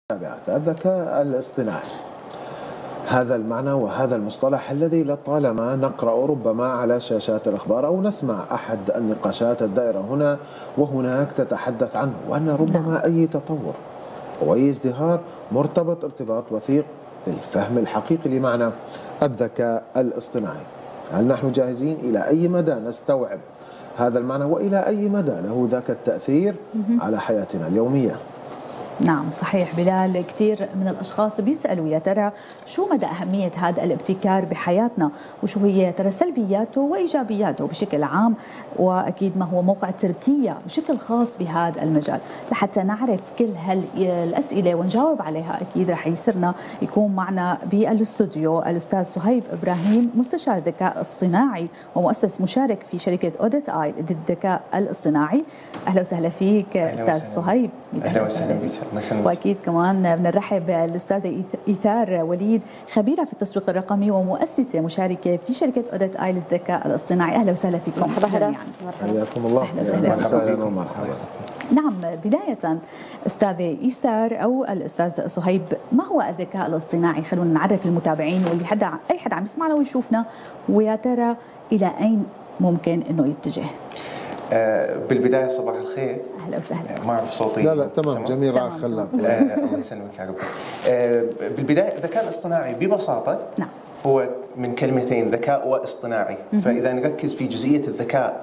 الذكاء الاصطناعي، هذا المعنى وهذا المصطلح الذي لطالما نقرأ ربما على شاشات الأخبار أو نسمع أحد النقاشات الدائرة هنا وهناك تتحدث عنه، وأن ربما أي تطور وأي ازدهار مرتبط ارتباط وثيق بالفهم الحقيقي لمعنى الذكاء الاصطناعي. هل نحن جاهزين؟ إلى أي مدى نستوعب هذا المعنى وإلى أي مدى له ذاك التأثير على حياتنا اليومية؟ نعم صحيح بلال، كثير من الأشخاص بيسألوا يا ترى شو مدى أهمية هذا الابتكار بحياتنا، وشو هي ترى سلبياته وإيجابياته بشكل عام، وأكيد ما هو موقع تركيا بشكل خاص بهذا المجال. لحتى نعرف كل هالأسئلة ونجاوب عليها أكيد رح يسرنا يكون معنا بالاستوديو الأستاذ صهيب إبراهيم، مستشار الذكاء الصناعي ومؤسس مشارك في شركة أوديت آي للذكاء الاصطناعي. أهلا وسهلا فيك أستاذ صهيب. أهلا وسهلا بك. واكيد كمان بنرحب بالاستاذه ايثار وليد، خبيره في التسويق الرقمي ومؤسسه مشاركه في شركه اوديت اي للذكاء الاصطناعي. اهلا وسهلا فيكم جميعا. حياكم الله. اهلا وسهلا ومرحبا. نعم، بدايه استاذه ايثار او الاستاذ صهيب، ما هو الذكاء الاصطناعي؟ خلونا نعرف المتابعين واللي اي حدا عم يسمعنا ويشوفنا، ويا ترى الى اين ممكن انه يتجه؟ بالبداية صباح الخير. أهلا وسهلا. ما أعرف صوتي. لا تمام جميل راح خلاك. الله يسلمك يا رب. بالبداية الذكاء الاصطناعي ببساطة نعم هو من كلمتين، ذكاء واصطناعي. فإذا نركز في جزئية الذكاء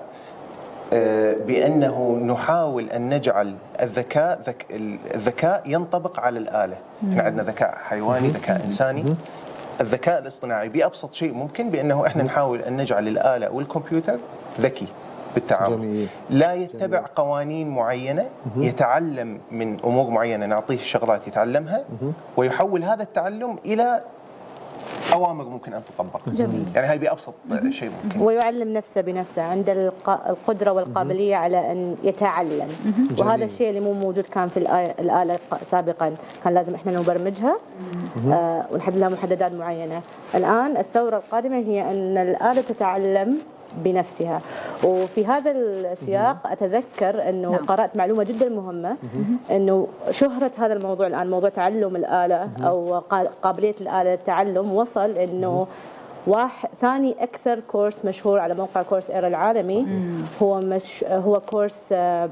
بأنه نحاول أن نجعل الذكاء ينطبق على الآلة. احنا عندنا ذكاء حيواني، ذكاء إنساني. الذكاء الاصطناعي بأبسط شيء ممكن بأنه احنا نحاول أن نجعل الآلة والكمبيوتر ذكي بالتعامل. جميل. لا يتبع قوانين معينة، يتعلم من أمور معينة، نعطيه شغلات يتعلمها ويحول هذا التعلم إلى أوامر ممكن أن تطبق. جميل. يعني هاي بأبسط شيء ممكن. ويعلم نفسه بنفسه، عنده القدرة والقابلية على أن يتعلم. وهذا الشيء اللي مو موجود كان في الآلة سابقا، كان لازم إحنا نبرمجها ونحدد لها محددات معينة. الآن الثورة القادمة هي أن الآلة تتعلم بنفسها. وفي هذا السياق أتذكر أنه قرأت معلومة جدا مهمة، أنه شهرة هذا الموضوع الآن، موضوع تعلم الآلة أو قابلية الآلة للتعلم، وصل أنه ثاني أكثر كورس مشهور على موقع كورس إيرا العالمي هو كورس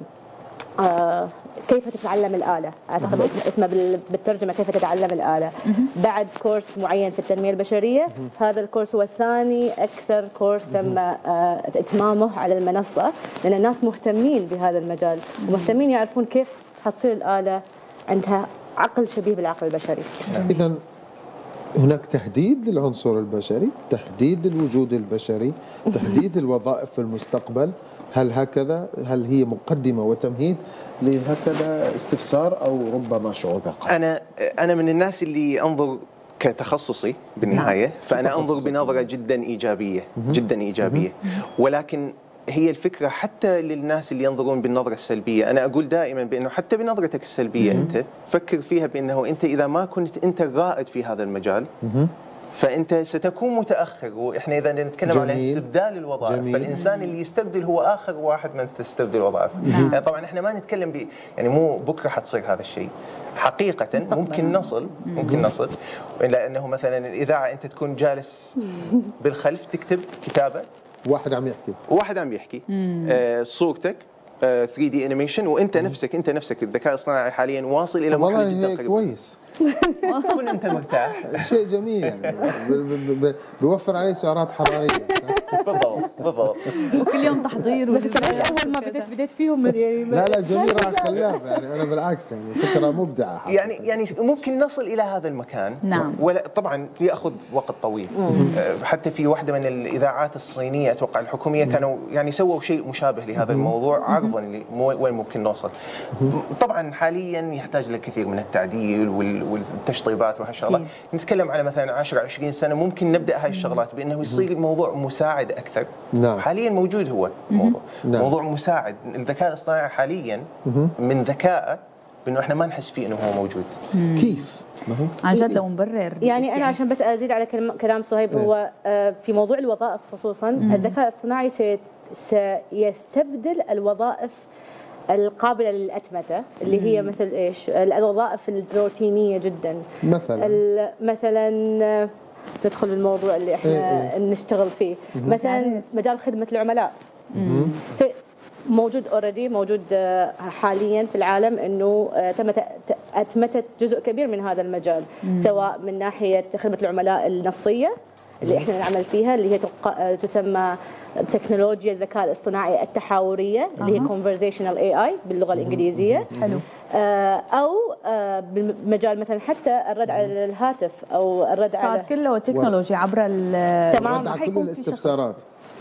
كيف تتعلم الآلة. أعتقد اسمه بالترجمة كيف تتعلم الآلة. بعد كورس معين في التنمية البشرية، هذا الكورس هو ثاني أكثر كورس تم إتمامه على المنصة، لأن الناس مهتمين بهذا المجال ومهتمين يعرفون كيف حتصير الآلة عندها عقل شبيه بالعقل البشري. إذن هناك تهديد للعنصر البشري، تهديد للوجود البشري، تهديد الوظائف في المستقبل. هل هكذا؟ هل هي مقدمة وتمهيد لهكذا استفسار أو ربما شعور بالقلق؟ أنا من الناس اللي أنظر كتخصصي بالنهاية، فأنا أنظر بنظرة جدا إيجابية، جدا إيجابية. ولكن هي الفكرة حتى للناس اللي ينظرون بالنظرة السلبية، أنا أقول دائما بأنه حتى بنظرتك السلبية أنت فكر فيها بأنه أنت إذا ما كنت أنت الرائد في هذا المجال فأنت ستكون متأخر. وإحنا إذا نتكلم على استبدال الوظائف، فالإنسان اللي يستبدل هو آخر واحد من تستبدل الوظائف. يعني طبعا إحنا ما نتكلم يعني مو بكرة حتصير هذا الشيء، حقيقة ممكن نصل لأنه مثلا الإذاعة أنت تكون جالس بالخلف تكتب كتابة، واحد عم يحكي صورتك 3D انيميشن، وانت نفسك الذكاء الاصطناعي حاليا واصل الى مرحله جدا قريبه. كويس. تكون انت مرتاح، شيء جميل يعني بيوفر عليه سعرات حراريه. بالضبط. وكل يوم تحضير. بس انت ليش اول ما بديت فيهم يعني؟ لا جميل راح خلاف، يعني انا بالعكس يعني فكره مبدعه. يعني ممكن نصل الى هذا المكان. نعم. طبعا ياخذ وقت طويل. حتى في واحده من الاذاعات الصينيه اتوقع الحكوميه كانوا يعني سووا شيء مشابه لهذا الموضوع، عرضا وين ممكن نوصل. طبعا حاليا يحتاج للكثير من التعديل والتشطيبات وهالشغلات. نتكلم على مثلا 10-20 سنه ممكن نبدا هاي الشغلات بانه يصير الموضوع مساعد اكثر. نعم. حاليا موجود هو موضوع مساعد. الذكاء الاصطناعي حاليا من ذكائه بانه احنا ما نحس فيه انه هو موجود. كيف؟ عن جد لو مبرر. يعني انا عشان بس ازيد على كلام صهيب، هو في موضوع الوظائف خصوصا الذكاء الاصطناعي سيستبدل الوظائف القابلة للأتمتة اللي هي مثل إيش؟ الوظائف الروتينية جدا. مثلا ندخل بالموضوع اللي احنا نشتغل فيه. مثلا مجال خدمة العملاء موجود موجود حاليا في العالم، انه اتمتت جزء كبير من هذا المجال، سواء من ناحية خدمة العملاء النصية اللي احنا نعمل فيها، اللي هي تسمى تكنولوجيا الذكاء الاصطناعي التحاورية، اللي هي conversational AI باللغة الإنجليزية. حلو. أو بمجال مثلا حتى الرد على الهاتف، أو الرد صار على كله تكنولوجيا عبر تمام، على كل الاستفسارات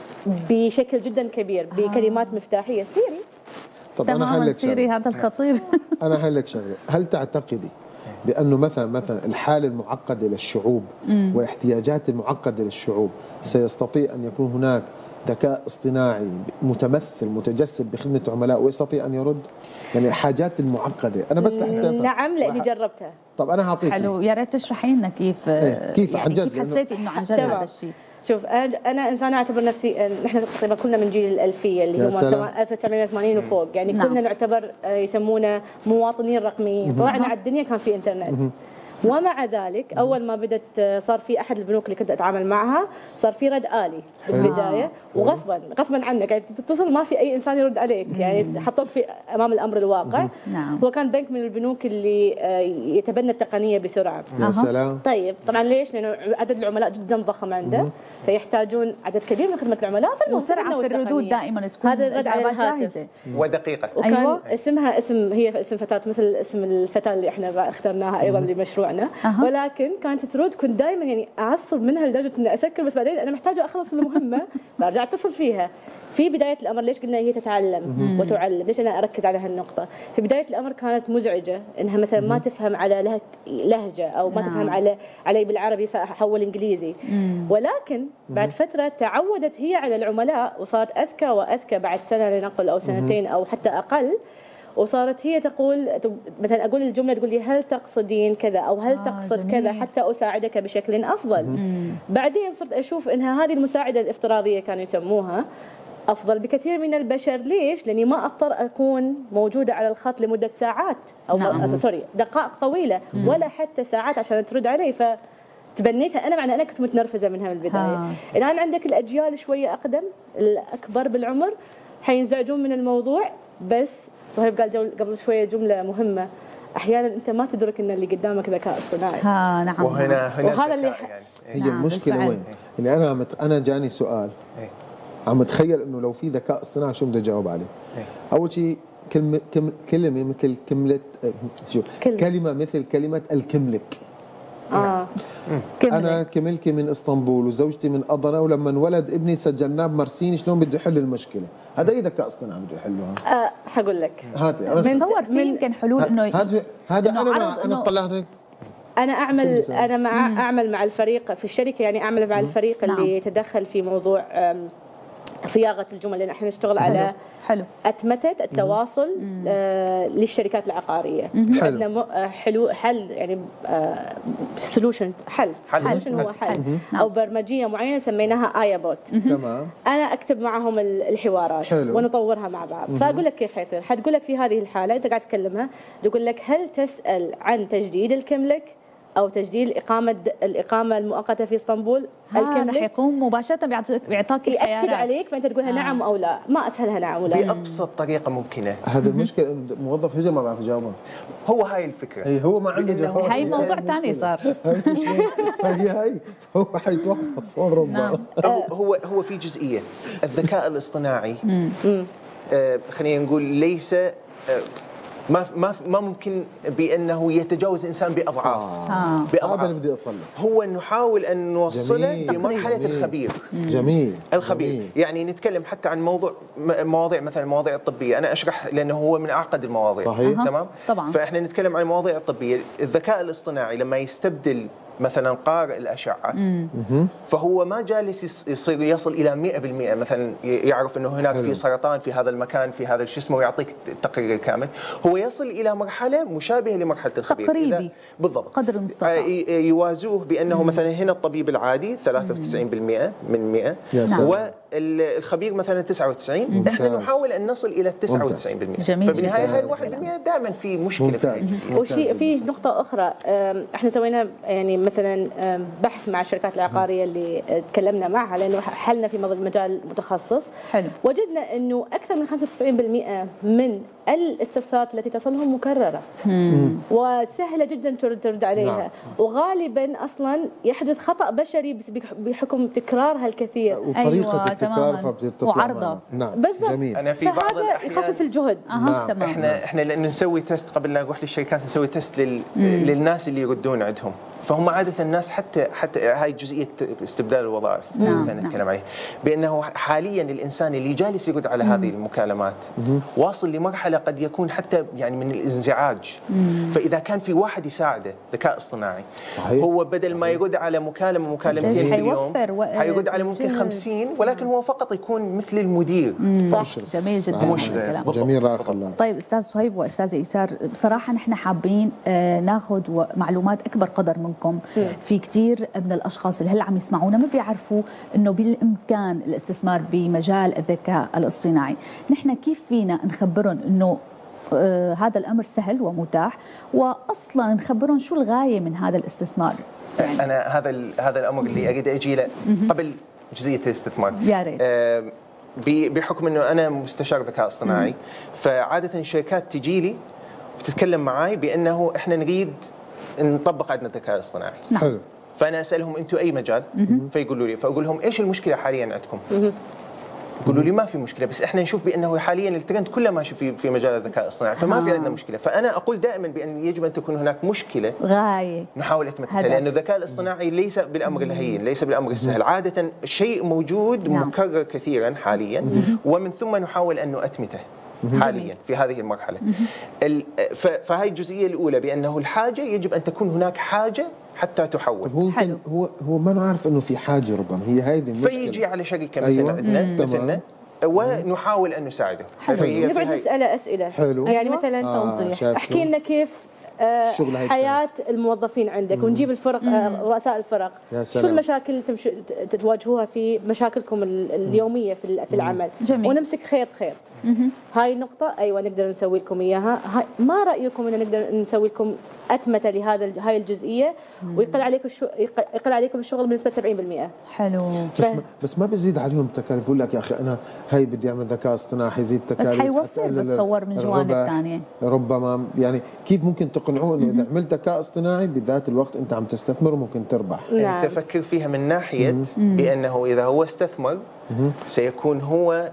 بشكل جدا كبير بكلمات مفتاحية. سيري. طب تماما سيري هذا الخطير. أنا هقول لك شغلة، هل تعتقدي بأنه مثلا الحالة المعقدة للشعوب والاحتياجات المعقدة للشعوب سيستطيع أن يكون هناك ذكاء اصطناعي متمثل متجسد بخدمة عملاء ويستطيع أن يرد؟ يعني حاجات المعقدة أنا بس لحتى أفهم. نعم، لأني جربتها. طب أنا هعطيك حلو، يا ريت تشرحي لنا كيف كيف يعني عن جد، كيف حسيتي إنه عن جد هذا الشيء؟ شوف، أنا إنسانة أعتبر نفسي، نحن تقريبا كلنا من جيل الألفية اللي هم 1980 وفوق، يعني كلنا نعتبر يسمونا مواطنين رقميين. طلعنا على الدنيا كان في إنترنت. ومع ذلك أول ما بدت صار في أحد البنوك اللي كنت أتعامل معها صار في رد آلي بالبداية، وغصبا غصبا عنك يعني تتصل ما في أي إنسان يرد عليك، يعني حطوك في أمام الأمر الواقع. هو كان بنك من البنوك اللي يتبنى التقنية بسرعة. يا سلام. طيب طبعا ليش؟ لأنه عدد العملاء جدا ضخم عنده، فيحتاجون عدد كبير من خدمة العملاء، وسرعة في الردود دائما تكون هذا الرد على جاهزة ودقيقة. وكان أيوة. اسمها هي اسم فتاة مثل اسم الفتاة اللي احنا اخترناها أيضا لمشروعنا. ولكن كانت ترد، كنت دائما يعني أعصب منها لدرجة إني أسكر، بس بعدين أنا محتاجة أخلص المهمة فأرجع أتصل فيها. في بداية الأمر ليش قلنا هي تتعلم وتعلم؟ ليش أنا أركز على هالنقطة؟ في بداية الأمر كانت مزعجة، إنها مثلا ما تفهم على لهجة، أو ما تفهم علي بالعربي فأحول إنجليزي. ولكن بعد فترة تعودت هي على العملاء وصارت أذكى وأذكى بعد سنة لنقل أو سنتين أو حتى أقل، وصارت هي تقول مثلا أقول الجملة تقول لي هل تقصدين كذا أو هل تقصد جميل. كذا حتى أساعدك بشكل أفضل. بعدين صرت أشوف إنها هذه المساعدة الافتراضية كانوا يسموها أفضل بكثير من البشر. ليش؟ لأني ما أضطر أكون موجودة على الخط لمدة ساعات أو دقائق طويلة ولا حتى ساعات عشان ترد علي. فتبنيتها أنا، مع أنا كنت متنرفزة منها من البداية. الآن عندك الأجيال شوية أقدم، الأكبر بالعمر، حينزعجون من الموضوع. بس صهيب قال قبل شوية جملة مهمة، أحيانا أنت ما تدرك أن اللي قدامك ذكاء اصطناعي. نعم. وهذا اللي يعني هي المشكلة وين؟ يعني أنا جاني سؤال، عم أتخيل إنه لو في ذكاء اصطناعي شو بدي أجاوب عليه؟ أول شيء كلمة مثل كلمة مثل كلمة الكملك. أنا كملكي من اسطنبول وزوجتي من أضنا، ولما انولد ابني سجلناه بمرسين، شلون بده يحل المشكلة؟ هذا أي ذكاء اصطناعي بده يحلها؟ حقول لك. هاتي بتصور في يمكن حلول إنه هذا أنا طلعت هيك. أنا أعمل مع الفريق في الشركة، يعني أعمل مع الفريق اللي يتدخل في موضوع صياغة الجمل، لأن احنا نشتغل على أتمتة التواصل للشركات العقارية. عندنا حل يعني سولوشن هو حل أو برمجية معينة سميناها آيا بوت. تمام. أنا أكتب معهم الحوارات ونطورها مع بعض. فأقول لك كيف حيصير. حتقول لك في هذه الحالة أنت قاعد تكلمها، تقول لك هل تسأل عن تجديد الكملك أو تجديد الإقامة المؤقتة في اسطنبول؟ الكملك رح يقوم مباشرة بيعطاك الخيارات، يأكد عليك، فأنت تقولها نعم أو لا. ما أسهلها نعم ولا. بأبسط طريقة ممكنة. هذا المشكلة، موظف هجر ما بعرف يجاوبها. هو هاي الفكرة. هو ما عنده جواب. هاي موضوع ثاني صار. فهي هو حيتوقف هون ربما. هو في جزئية الذكاء الاصطناعي، خلينا نقول ليس ما ممكن بأنه يتجاوز إنسان بأضعاف. هذا اللي بدي أصله. هو نحاول أن نوصله لمرحلة الخبير. جميل. الخبير. يعني نتكلم حتى عن مواضيع مثلا المواضيع الطبية. أنا أشرح لأنه هو من أعقد المواضيع. صحيح. تمام. طبعا. فإحنا نتكلم عن المواضيع الطبية. الذكاء الاصطناعي لما يستبدل مثلا قارئ الأشعة، فهو ما جالس يصل إلى 100%. مثلا يعرف أنه هناك في سرطان في هذا المكان في هذا شو اسمه ويعطيك التقرير الكامل. هو يصل إلى مرحلة مشابهة لمرحلة الخبير. تقريبي. بالضبط. قدر المستطاع. يوازوه بأنه مثلا هنا الطبيب العادي 93% من 100، الخبير مثلا 99، احنا نحاول ان نصل الى 99%. جميل. فبالنهايه هاي ال1% دائما في مشكله في هاي الجزئية. وشيء في نقطة أخرى، احنا سوينا يعني مثلا بحث مع الشركات العقارية اللي تكلمنا معها لأنه حلنا في مجال متخصص. حلو. وجدنا أنه أكثر من 95% من الاستفسارات التي تصلهم مكررة وسهلة جدا ترد عليها. نعم. وغالبا أصلا يحدث خطأ بشري بحكم تكرارها الكثير وطريقة التكرار فبتطلع وعرضة. نعم بالضبط. جميل. انا في بعض فهذا الاحيان يخفف الجهد. نعم. تمام. احنا لان نسوي تيست قبل لا نروح للشركات، نسوي تيست للناس اللي يردون عندهم. فهم عادة الناس حتى هاي جزئية استبدال الوظائف مثلا نتكلم عليه، بأنه حاليا الإنسان اللي جالس يرد على هذه المكالمات واصل لمرحلة قد يكون حتى يعني من الانزعاج. فإذا كان في واحد يساعده ذكاء اصطناعي، صحيح. هو بدل ما يرد على مكالمتين في اليوم حيرد على ممكن 50، ولكن هو فقط يكون مثل المدير. صح. جميل جدا. مشرف. جميل راخ الله. طيب استاذ صهيب واستاذه ايسار، بصراحه نحن حابين ناخذ معلومات اكبر قدر منكم. في كثير من الاشخاص اللي هلا عم يسمعونا ما بيعرفوا انه بالامكان الاستثمار بمجال الذكاء الاصطناعي. نحن كيف فينا نخبرهم انه هذا الامر سهل ومتاح، واصلا نخبرهم شو الغايه من هذا الاستثمار؟ يعني انا هذا الامر اللي اريد اجي له قبل جزئيه الاستثمار. يا ريت. بحكم انه انا مستشار ذكاء اصطناعي، فعاده الشركات تجي لي وتتكلم معي بانه احنا نريد نطبق عندنا الذكاء الاصطناعي. حلو. فانا اسالهم انتم اي مجال؟ فيقولوا لي، فاقول لهم ايش المشكله حاليا عندكم؟ يقولوا لي ما في مشكله، بس احنا نشوف بانه حاليا الترند كله ماشي في مجال الذكاء الاصطناعي، فما في عندنا مشكله. فانا اقول دائما بان يجب ان تكون هناك مشكله غايه نحاول اتمتها، لانه الذكاء الاصطناعي ليس بالامر الهين، ليس بالامر السهل، عاده شيء موجود مكرر كثيرا حاليا، ومن ثم نحاول ان نؤتمته حاليا في هذه المرحله. فهي الجزئيه الاولى، بانه الحاجه يجب ان تكون هناك حاجه حتى تحول. طب هو ما نعرف انه في حاجه، ربما هي هيدي المشكله. فيجي على شركه مثلنا ونحاول ان نساعده. نبعد نساله اسئله. حلو. يعني مثلا توضيح، احكي لنا كيف حياة الموظفين عندك، ونجيب الفرق، رؤساء الفرق، شو المشاكل اللي تواجهوها في مشاكلكم اليومية في العمل. جميل. ونمسك خيط. هاي النقطة أيوة نقدر نسوي لكم إياها. ما رأيكم إن نقدر نسوي لكم أتمتة هاي الجزئية ويقل عليكم يقل عليكم الشغل بنسبة 70%. حلو. بس ما بيزيد عليهم التكاليف. بقول لك يا أخي أنا هاي بدي أعمل ذكاء اصطناعي حيزيد تكاليف، بس حيوفر بتصور من جوانب ثانية. ربما يعني كيف ممكن تقنعوه إنه إذا عملت ذكاء اصطناعي بذات الوقت أنت عم تستثمر وممكن تربح. أنت فكر فيها من ناحية بأنه إذا هو استثمر سيكون هو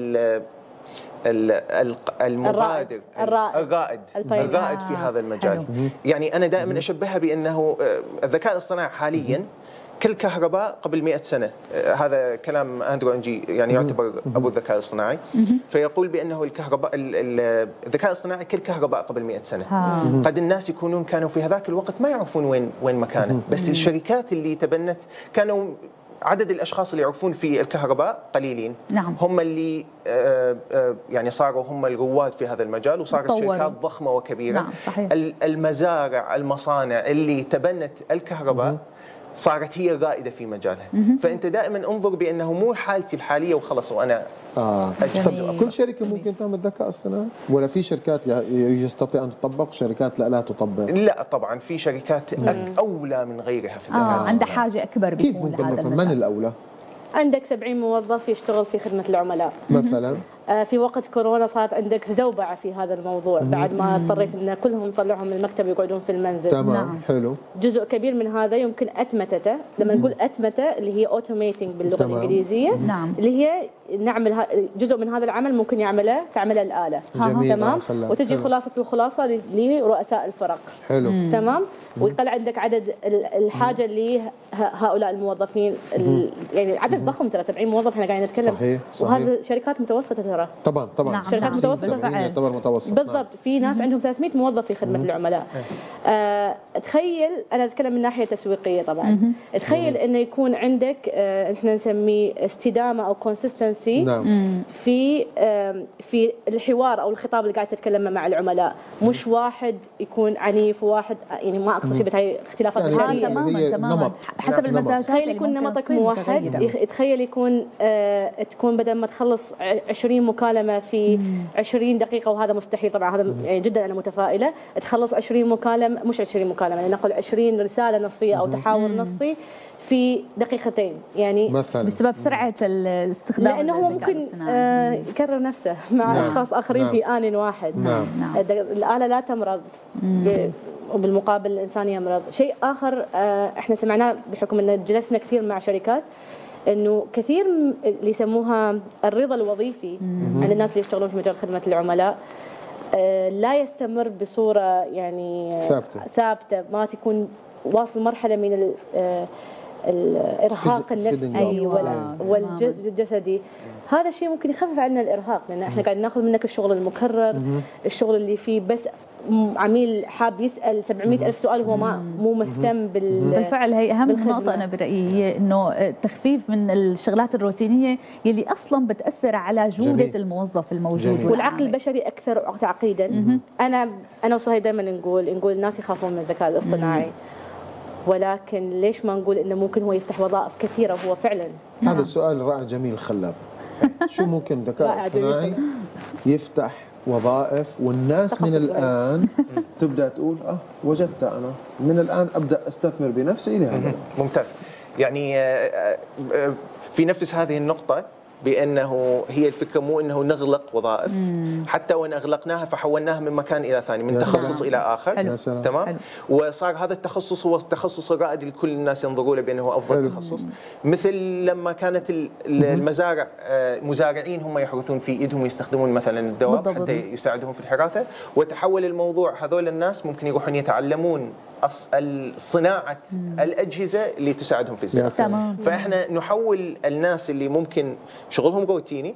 المبادر الرائد في هذا المجال. يعني أنا دائما أشبهها بأنه الذكاء الاصطناعي حاليا كالكهرباء قبل 100 سنة. هذا كلام أندرو أنجي يعني يعتبر أبو الذكاء الاصطناعي، فيقول بأنه الذكاء الاصطناعي كالكهرباء قبل 100 سنة. قد الناس كانوا في هذاك الوقت ما يعرفون وين مكانه، بس الشركات اللي تبنت كانوا عدد الأشخاص اللي يعرفون في الكهرباء قليلين. نعم. هم اللي يعني صاروا هم الرواد في هذا المجال، وصارت شركات ضخمة وكبيرة. نعم صحيح. المزارع، المصانع اللي تبنت الكهرباء صارت هي الرائدة في مجالها. فأنت دائما انظر بأنه مو حالتي الحالية وخلص وأنا طب كل شركة ممكن تعمل ذكاء اصطناعي ولا في شركات يستطيع أن تطبق وشركات لا تطبق؟ لا طبعا في شركات أولى من غيرها في الذكاء الاصطناعي. عندها حاجة أكبر كيف ممكن مثلا من الأولى؟ عندك 70 موظف يشتغل في خدمة العملاء مثلا. في وقت كورونا صارت عندك زوبعة في هذا الموضوع، بعد ما اضطريت ان كلهم طلعهم من المكتب يقعدون في المنزل. تمام. نعم. حلو. جزء كبير من هذا يمكن اتمتته. لما نقول اتمته اللي هي اوتوميتنج باللغه الانجليزيه، نعم. اللي هي نعمل تعمله من هذا العمل ممكن تعمله الآلة. جميل. تمام. وتجي خلاصة لرؤساء الفرق. حلو. تمام. ويقل عندك عدد الحاجة لهؤلاء الموظفين. يعني عدد ضخم ترى 70 موظف احنا قاعدين نتكلم. صحيح. وهذه شركات متوسطة ترى ترى. طبعا نعم. شركات متوسطة يعتبر متوسط. بالضبط. في ناس عندهم 300 موظف في خدمة العملاء. تخيل، أنا أتكلم من ناحية تسويقية طبعا. تخيل إنه يكون عندك إحنا نسميه استدامة أو كونسيستنسي في الحوار أو الخطاب اللي قاعد تتكلم مع العملاء، مش واحد يكون عنيف وواحد، يعني ما أقصد شيء بس هي اختلافات يعني تماما حسب المزاجات. تخيل يكون نمطك موحد، تخيل يكون تكون بدل ما تخلص 20 مكالمة في 20 دقيقة، وهذا مستحيل طبعا، هذا يعني جدا أنا متفائلة، تخلص 20 مكالمة، مش 20 مكالمة، لنقل 20 رسالة نصية أو تحاور نصي في دقيقتين، يعني مثلا بسبب سرعة الاستخدام، لأنه هو ممكن يكرر نفسه مع أشخاص آخرين في آن واحد. الآلة لا تمرض وبالمقابل الإنسان يمرض. شيء آخر احنا سمعناه بحكم أن جلسنا كثير مع شركات، انه كثير اللي يسموها الرضا الوظيفي عند الناس اللي يشتغلون في مجال خدمه العملاء لا يستمر بصوره يعني ثابته، ما تكون واصل مرحله من الارهاق النفسي والجسدي. هذا الشيء ممكن يخفف عنا الارهاق، لان احنا قاعد ناخذ منك الشغل المكرر، الشغل اللي فيه بس عميل حاب يسأل 700,000 سؤال وهو مو مهتم بالفعل. هي أهم نقطة أنا برأيي، هي إنه التخفيف من الشغلات الروتينية يلي أصلاً بتأثر على جودة الموظف الموجود. والعقل البشري أكثر تعقيداً. أنا وصهيب دائما نقول الناس يخافون من الذكاء الاصطناعي، ولكن ليش ما نقول إنه ممكن هو يفتح وظائف كثيرة؟ هو فعلا هذا السؤال رائع جميل خلاب. شو ممكن الذكاء الاصطناعي يفتح وظائف، والناس من الآن تبدأ تقول وجدت أنا من الآن أبدأ أستثمر بنفسي لهذا. ممتاز. يعني في نفس هذه النقطة، بأنه هي الفكرة مو أنه نغلق وظائف، حتى وإن أغلقناها فحولناها من مكان إلى ثاني، من تخصص إلى آخر. تمام. وصار هذا التخصص هو التخصص الرائد لكل الناس ينظروا له بأنه أفضل تخصص. مثل لما كانت المزارع مزارعين هم يحرثون في إيدهم ويستخدمون مثلا الدواب حتى يساعدهم في الحراثة، وتحول الموضوع هذول الناس ممكن يروحون يتعلمون صناعة الأجهزة اللي تساعدهم في الزراعة. فإحنا نحول الناس اللي ممكن شغلهم روتيني،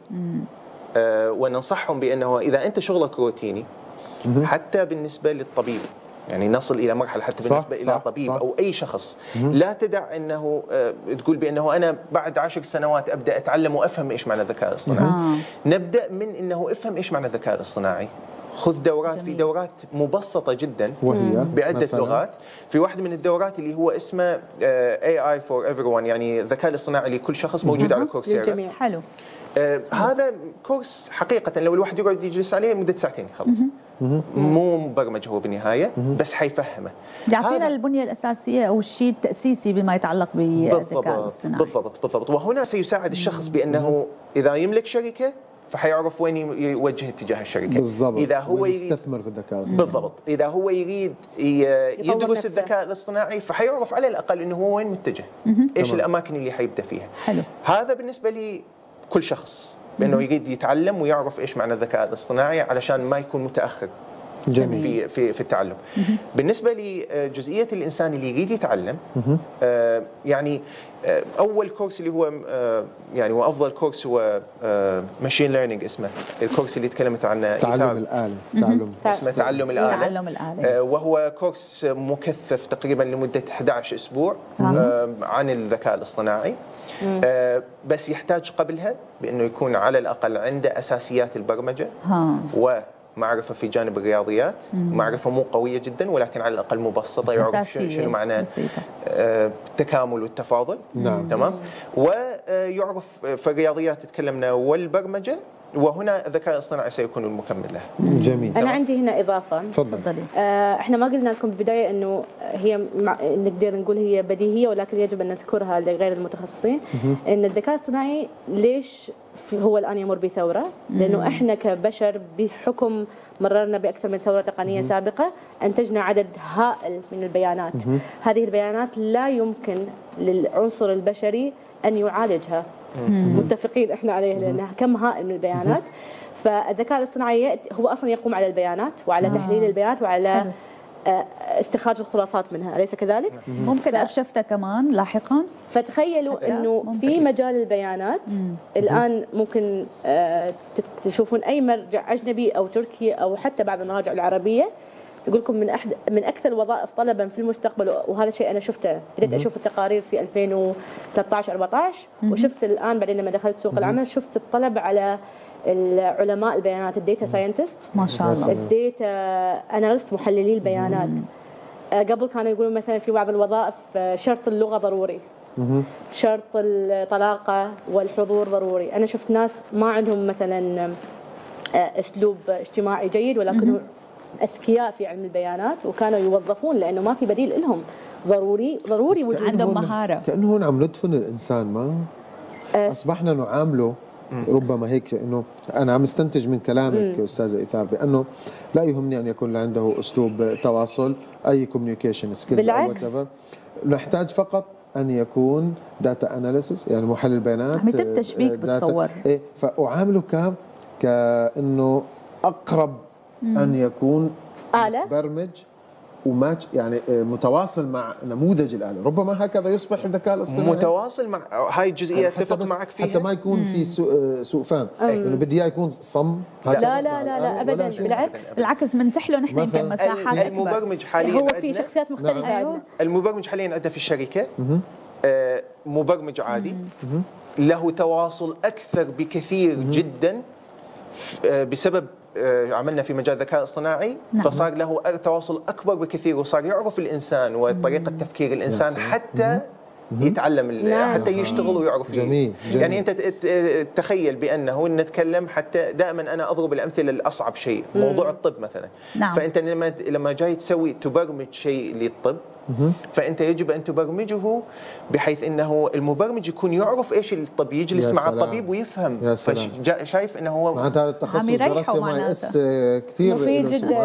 وننصحهم بأنه إذا أنت شغلك روتيني، حتى بالنسبة للطبيب، يعني نصل إلى مرحلة حتى بالنسبة إلى طبيب أو أي شخص، لا تدع أنه تقول بأنه أنا بعد 10 سنوات أبدأ أتعلم وأفهم إيش معنى الذكاء الاصطناعي. نبدأ من أنه أفهم إيش معنى الذكاء الاصطناعي. خذ دورات، في دورات مبسطة جدا وهي بعدة لغات. في واحدة من الدورات اللي هو اسمه AI for everyone، يعني الذكاء الاصطناعي لكل شخص، موجود على كورسيرا. حلو. هذا كورس حقيقة لو الواحد يقعد يجلس عليه مدة ساعتين يخلص. مو مبرمج هو بالنهاية، بس حيفهمه، يعطينا البنية الأساسية أو الشيء التأسيسي بما يتعلق بالذكاء الاصطناعي. بالضبط. وهنا سيساعد الشخص بأنه إذا يملك شركة فحيعرف وين يوجه اتجاه الشركة. بالضبط. إذا هو يستثمر في الذكاء الاصطناعي. بالضبط. إذا هو يريد يدرس الذكاء الاصطناعي فحيعرف على الأقل إنه هو وين متجه، إيش الأماكن اللي حيبدأ فيها. حلو. هذا بالنسبة لي كل شخص بأنه يريد يتعلم ويعرف إيش معنى الذكاء الاصطناعي علشان ما يكون متأخر. جميل. في التعلم. بالنسبة لجزئية الإنسان اللي يريد يتعلم، يعني أول كورس اللي هو يعني وأفضل كورس هو ماشين ليرنينج اسمه، الكورس اللي تكلمت عنه تعلم الآلة. اسمه تعلم الآلة. وهو كورس مكثف تقريبا لمدة 11 أسبوع عن الذكاء الاصطناعي. بس يحتاج قبلها بأنه يكون على الأقل عنده أساسيات البرمجة ومعرفة في جانب الرياضيات، معرفة مو قوية جدا ولكن على الأقل مبسطة، يعرف شنو معنى التكامل والتفاضل. تمام. ويعرف في الرياضيات تكلمنا والبرمجة، وهنا الذكاء الاصطناعي سيكون المكمل له. جميل. أنا عندي هنا إضافة. تفضلي. احنا ما قلنا لكم بالبداية إنه هي نقدر نقول هي بديهية، ولكن يجب أن نذكرها لغير المتخصصين، إن الذكاء الاصطناعي ليش هو الآن يمر بثورة؟ لأنه احنا كبشر بحكم مررنا بأكثر من ثورة تقنية سابقة أنتجنا عدد هائل من البيانات. هذه البيانات لا يمكن للعنصر البشري أن يعالجها. متفقين احنا عليه، لأنها كم هائل من البيانات. فالذكاء الاصطناعي هو أصلا يقوم على البيانات وعلى تحليل البيانات وعلى استخراج الخلاصات منها، أليس كذلك؟ ممكن أرشفتها كمان لاحقا. فتخيلوا انه في مجال البيانات الان ممكن تشوفون اي مرجع اجنبي او تركي او حتى بعض المراجع العربيه تقول لكم من اكثر الوظائف طلبا في المستقبل، وهذا الشيء انا شفته، بديت اشوف التقارير في 2013 14 وشفت الان بعدين لما دخلت سوق العمل شفت الطلب على العلماء البيانات، الديتا ساينتست ما شاء الله، الديتا اناليست، محللي البيانات. قبل كانوا يقولون مثلا في بعض الوظائف شرط اللغه ضروري، شرط الطلاقه والحضور ضروري. انا شفت ناس ما عندهم مثلا اسلوب اجتماعي جيد ولكنهم اذكياء في علم البيانات وكانوا يوظفون لانه ما في بديل لهم، ضروري وجود عندهم مهاره. كانه هون عم ندفن الانسان، ما اصبحنا نعامله ربما هيك. انه انا عم استنتج من كلامك استاذه ايثار بانه لا يهمني ان يكون عنده اسلوب تواصل، اي كوميونيكيشن سكيلز او وات ايفر، نحتاج فقط ان يكون داتا اناليسيس، يعني محلل بيانات، عم يتم تشبيك بتصور، ايه، فاعامله كانه اقرب ان يكون آلة برمج وماتش، يعني متواصل مع نموذج الآلة. ربما هكذا يصبح الذكاء الاصطناعي متواصل مع هاي الجزئيه، اتفق معك فيها حتى ما يكون في سوء فهم، انه بدي اياه يكون صم. لا لا لا لا ابدا، بالعكس منتح له نحن يمكن مساحات اكبر. المبرمج حاليا هو في شخصيات مختلفه. أيوه. المبرمج حاليا عندنا في الشركه مبرمج عادي له تواصل اكثر بكثير جدا بسبب عملنا في مجال الذكاء الاصطناعي. نعم. فصار له تواصل اكبر بكثير وصار يعرف الانسان وطريقه تفكير الانسان حتى يتعلم نعم. حتى يشتغل ويعرف. جميل. يعني انت تخيل بانه نتكلم، حتى دائما انا اضرب الامثله الاصعب شيء موضوع الطب مثلا. نعم. فانت لما جاي تبرمج شيء للطب فانت يجب ان تبرمجه بحيث انه المبرمج يكون يعرف ايش الطب، يجلس مع الطبيب ويفهم. شايف انه هو معناتها التخصص درسته مع اس كثير مفيد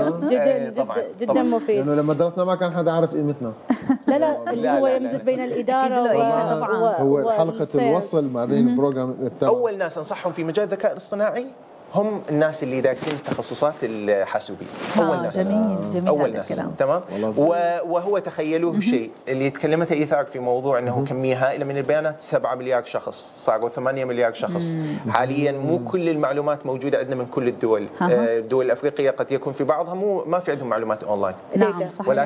جدا مفيد، لانه لما درسنا ما كان حدا عارف قيمتنا. لا اللي هو يمزج بين الاداره طبعا هو حلقه الوصل ما بين البروجرام. اول ناس انصحهم في مجال الذكاء الاصطناعي هم الناس اللي دارسين التخصصات الحاسوبيه. اول ناس. جميل اول ناس الكلام. تمام. وهو تخيلوه شيء اللي تكلمته ايثار في موضوع انه كميه هائله من البيانات، 7 مليار شخص، صاروا 8 مليار شخص حاليا. مو كل المعلومات موجوده عندنا من كل الدول. الدول الافريقيه قد يكون في بعضها ما في عندهم معلومات اونلاين. نعم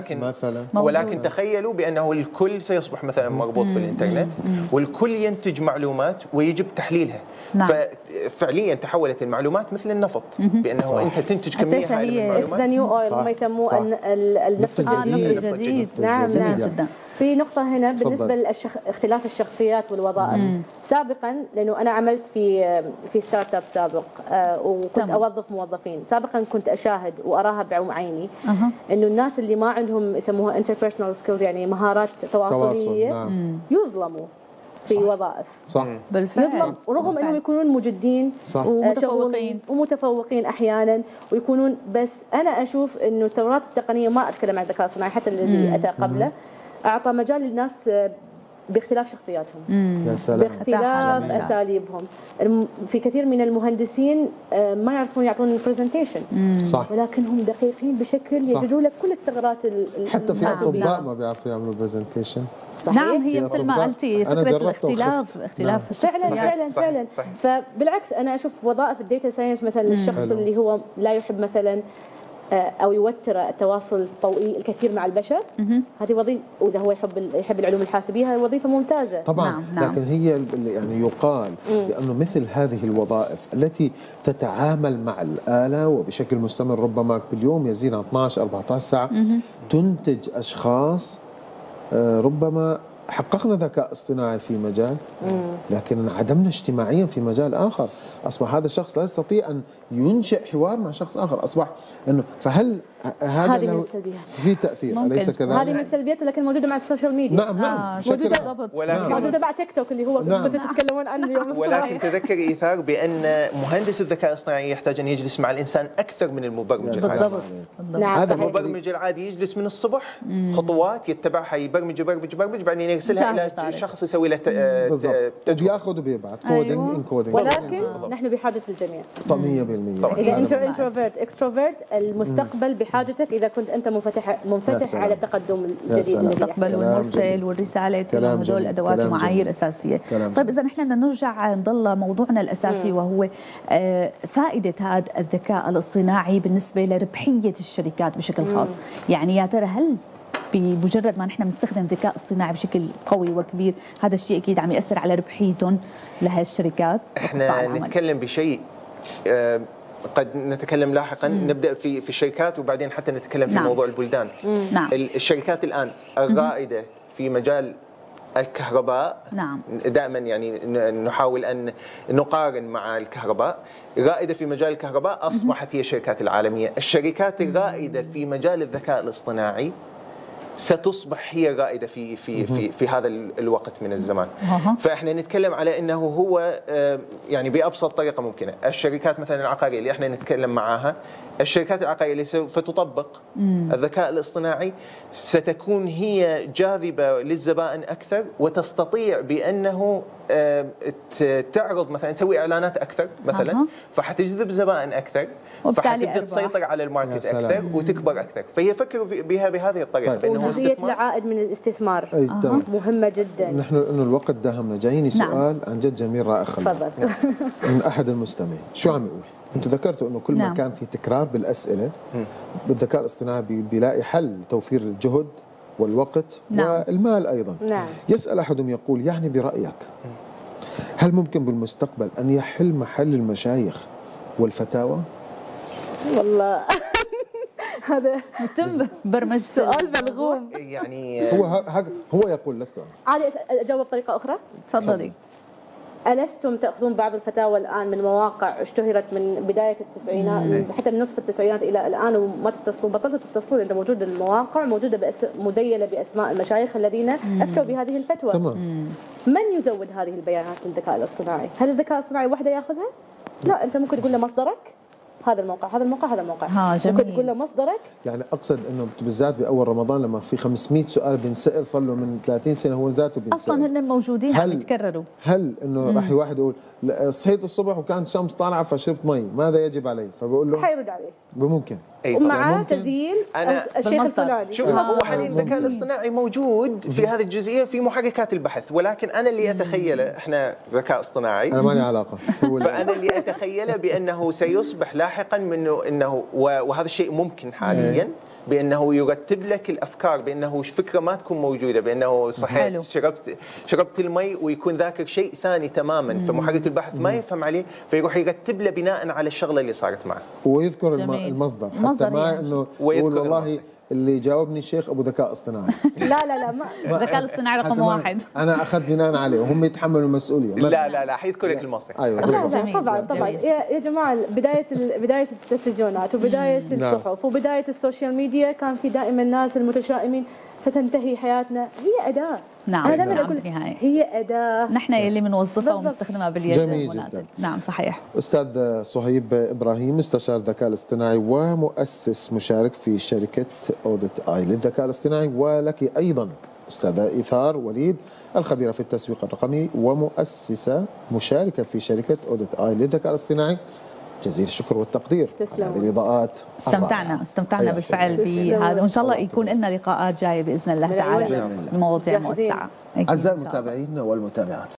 ولكن تخيلوا بانه الكل سيصبح مثلا مربوط في الانترنت والكل ينتج معلومات ويجب تحليلها. نعم. ففعليا تحولت المعلومات مثل النفط، بانه انت تنتج كميه هائله من المعلومات. نيو اويل هم يسموه النفط الجديد. نعم جدا. في نقطة هنا بالنسبة لاختلاف الشخصيات والوظائف. سابقا لأنه أنا عملت في ستارت اب سابق وكنت أوظف موظفين، سابقا كنت أشاهد وأراها بعم عيني إنه الناس اللي ما عندهم يسموها انتربيرسونال سكيلز، يعني مهارات تواصلية، يظلموا في وظائف. صح بالفعل. رغم انهم يكونون مجدين ومتفوقين احيانا ويكونون، بس انا اشوف انه الثورات التقنيه، ما اتكلم عن الذكاء الصناعي، حتى الذي اتى قبله، اعطى مجال للناس باختلاف شخصياتهم، يا سلام، باختلاف اساليبهم. في كثير من المهندسين ما يعرفون يعطون برزنتيشن، صح، ولكنهم دقيقين بشكل يجدوا لك كل الثغرات. حتى في اطباء ما بيعرفوا يعملوا برزنتيشن. نعم، هي مثل ما قلتي فكره اختلاف الشخصيات. فعلا. فبالعكس انا اشوف وظائف الديتا ساينس مثلا للشخص اللي هو لا يحب مثلا او يوتر التواصل الطويل الكثير مع البشر، هذه وظيفه، واذا هو يحب العلوم الحاسبيه هذه وظيفه ممتازه طبعا. نعم. لكن هي يعني يقال لانه مثل هذه الوظائف التي تتعامل مع الاله وبشكل مستمر، ربما باليوم يزيد عن 12 14 ساعه، تنتج اشخاص ربما حققنا ذكاء اصطناعي في مجال لكن انعدمنا اجتماعيا في مجال اخر. اصبح هذا الشخص لا يستطيع ان ينشئ حوار مع شخص اخر. اصبح انه فهل هذا له في تاثير؟ اليس كذلك؟ هذه من السلبيات، لكن موجوده مع السوشيال ميديا. نعم موجوده بالضبط، موجوده مع تيك توك اللي هو تتكلمون عنه اليوم الصباح. ولكن تذكر ايثار بان مهندس الذكاء الاصطناعي يحتاج ان يجلس مع الانسان اكثر من المبرمج. بالضبط. هذا المبرمج العادي يجلس من الصبح خطوات يتبعها، يبرمج بعدين يرسلها الى شخص يسوي له بياخذ وبيبعث كودينج انكودينج. ولكن نحن بحاجه الجميع 100%. اذا انت انتروفيرت اكستروفيرت، المستقبل بحاجتك اذا كنت انت منفتح على التقدم الجديد. المستقبل والمرسل والرساله كلهم هذول ادوات ومعايير اساسيه. طيب اذا نحن بدنا نرجع نضل موضوعنا الاساسي وهو فائده هذا الذكاء الاصطناعي بالنسبه لربحيه الشركات بشكل خاص، يعني يا ترى هل بمجرد ما نحن بنستخدم الذكاء الاصطناعي بشكل قوي وكبير هذا الشيء اكيد عم ياثر على ربحيتهم لهي الشركات؟ احنا نتكلم بشيء قد نتكلم لاحقا، نبدا في الشركات وبعدين حتى نتكلم في موضوع البلدان. الشركات الان الرائده في مجال الكهرباء، دائما يعني نحاول ان نقارن مع الكهرباء. رائده في مجال الكهرباء اصبحت هي الشركات العالميه. الشركات الرائده في مجال الذكاء الاصطناعي ستصبح هي الرائده في هذا الوقت من الزمان. فاحنا نتكلم على انه هو يعني بابسط طريقه ممكنه، الشركات مثلا العقاريه اللي احنا نتكلم معاها، الشركات العقاريه اللي سوف تطبق الذكاء الاصطناعي ستكون هي جاذبه للزبائن اكثر، وتستطيع بانه تعرض مثلا تسوي اعلانات اكثر مثلا، فحتجذب زبائن اكثر، فحتبدا تسيطر على الماركت اكثر وتكبر اكثر. فهي فكروا بها بهذه الطريقه، بانه قضيه العائد من الاستثمار مهمه جدا. نحن انه الوقت داهمنا، جايني سؤال عن جد جميل رائع تفضل من احد المستمعين. شو عم يقول؟ انتم ذكرتوا انه كل ما كان في تكرار بالاسئله بالذكاء الاصطناعي بيلاقي حل لتوفير الجهد والوقت والمال ايضا. يسال احدهم يقول يعني برايك هل ممكن بالمستقبل ان يحل محل المشايخ والفتاوى؟ والله هذا متم برمج سؤال ملغوم. يعني هو يقول لست عادي اجاوب بطريقه اخرى؟ تفضلي. ألستم تأخذون بعض الفتاوى الآن من مواقع اشتهرت من بداية التسعينات حتى من نصف التسعينات إلى الآن وما تتصلون، بطلتوا تتصلون؟ لأن موجود المواقع موجودة مديلة بأسماء المشايخ الذين أفتوا بهذه الفتوى. تمام. من يزود هذه البيانات للذكاء الاصطناعي؟ هل الذكاء الاصطناعي وحده ياخذها؟ لا، أنت ممكن تقول له مصدرك هذا الموقع هذا الموقع هذا الموقع، ممكن تقول له مصدرك. يعني اقصد انه بالذات باول رمضان لما في 500 سؤال بنسال صار له من 30 سنه هو ذاته بينسال، اصلا هن موجودين عم يتكرروا. هل انه راح واحد يقول صحيت الصبح وكانت الشمس طالعه فشربت مي، ماذا يجب علي؟ فبقول له حيرد عليه ممكن ومعاه تذييل الشيخ الفلاني. شوف هو حاليا الذكاء الاصطناعي موجود في هذه الجزئيه في محركات البحث، ولكن انا اللي اتخيله، احنا ذكاء اصطناعي انا مالي علاقه فانا اللي اتخيله بانه سيصبح لاحقا منه انه وهذا الشيء ممكن حاليا بانه يرتب لك الافكار، بانه فكره ما تكون موجوده، بانه صحيت شربت المي ويكون ذاكر شيء ثاني تماما، فمحرك البحث ما يفهم عليه فيروح يرتب له بناء على الشغله اللي صارت معه ويذكر المصدر حتى ما انه يقول والله اللي جاوبني الشيخ ابو ذكاء اصطناعي. لا ما الذكاء الاصطناعي رقم واحد، انا اخذت بناء عليه وهم يتحملوا المسؤوليه. لا حيذكر لك المصدر. ايوه طبعا يا جماعه بدايه التلفزيونات وبدايه الصحف وبدايه السوشيال ميديا كان في دائما ناس المتشائمين ستنتهي حياتنا. هي اداه. أنا دائما اقول هي اداه نحن يلي بنوظفها ونستخدمها باليد المناسب. صحيح. استاذ صهيب ابراهيم مستشار الذكاء الاصطناعي ومؤسس مشارك في شركه اوديت اي للذكاء الاصطناعي، ولك ايضا استاذه ايثار وليد الخبيره في التسويق الرقمي ومؤسسه مشاركه في شركه اوديت اي للذكاء الاصطناعي. جزيل الشكر والتقدير على هذه الاضاءات. استمتعنا بالفعل بهذا، وان شاء الله يكون لنا لقاءات جايه باذن الله تعالى بمواضيع موسعه. اعزائي المتابعين والمتابعات.